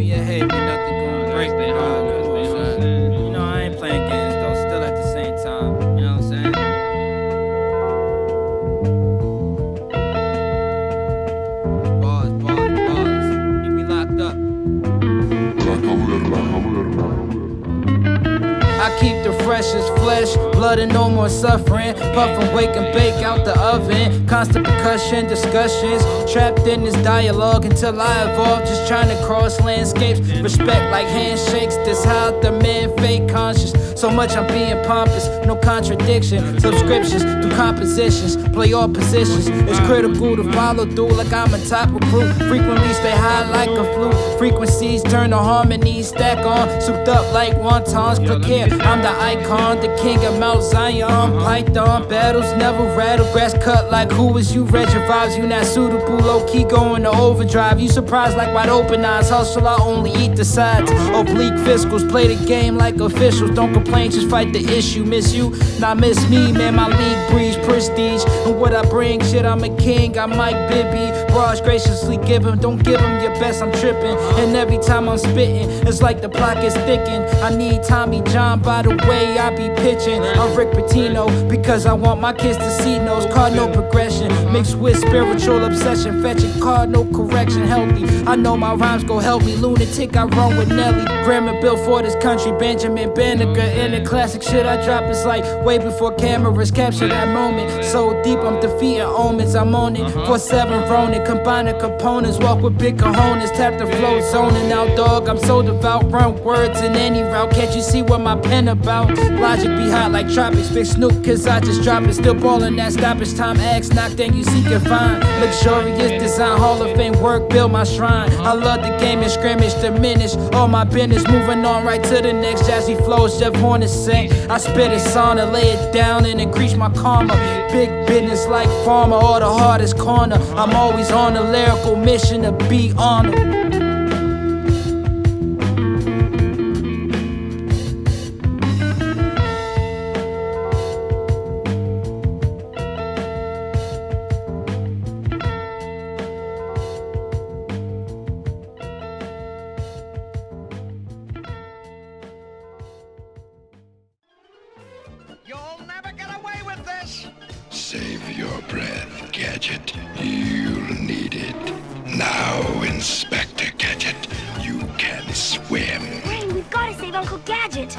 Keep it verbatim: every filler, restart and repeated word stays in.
your head, but nothing gonna break the heart. Come on, son. You know, I ain't playing games though, still at the same time. You know what I'm saying? Bars, bars, bars. Keep me locked up. I keep the freshest flesh, blood and no more suffering. Puff and wake and bake out the oven. Constant percussion, discussions. Trapped in this dialogue until I evolve. Just trying to cross landscapes. Respect like handshakes. This how the man fake conscious. So much I'm being pompous, no contradiction. Subscriptions through compositions. Play all positions. It's critical to follow through like I'm a top recruit. Frequently stay high like a flute. Frequencies turn to harmonies. Stack on, souped up like wontons. Click here. I'm the icon, the king of Mount Zion. Python battles never rattle. Grass cut like who was you? Read your vibes, you not suitable. Low key going to overdrive. You surprised like wide open eyes. Hustle, I only eat the sides. Oblique fiscals, play the game like officials. Don't complain, just fight the issue. Miss you, not miss me, man. My league breeds prestige. And what I bring, shit, I'm a king. I'm Mike Bibby. Bras graciously give him, don't give him your best. I'm tripping, and every time I'm spitting, it's like the block is thickened. I need Tommy John. By the way I be pitching, I'm Rick Pitino because I want my kids to see those cardinal progression mixed with spiritual obsession, fetching cardinal correction healthy. I know my rhymes go help me. Lunatic, I run with Nelly. Grammar built for this country. Benjamin Banneker in the classic shit I drop is like way before cameras capture that moment. So deep I'm defeating omens. I'm on it for seven Ronin. Combining components, walk with big cojones. Tap the flow, zoning out, dog. I'm so devout, run words in any route. Can't you see what my pen about? Logic be hot like tropics. Big Snoop, cause I just drop it. Still ballin' that stoppage time. Axe knock, then you seek and find. Luxurious design, Hall of Fame work, build my shrine. I love the game and scrimmage, diminish all my business. Moving on right to the next. Jazzy flows, Jeff Horner sang. I spit a song and lay it down and increase my karma. Big business like farmer or the hardest corner. I'm always on a lyrical mission to be honored. You'll never get away with this! Save your breath, Gadget. You'll need it. Now, Inspector Gadget, you can swim. Wayne, we've got to save Uncle Gadget.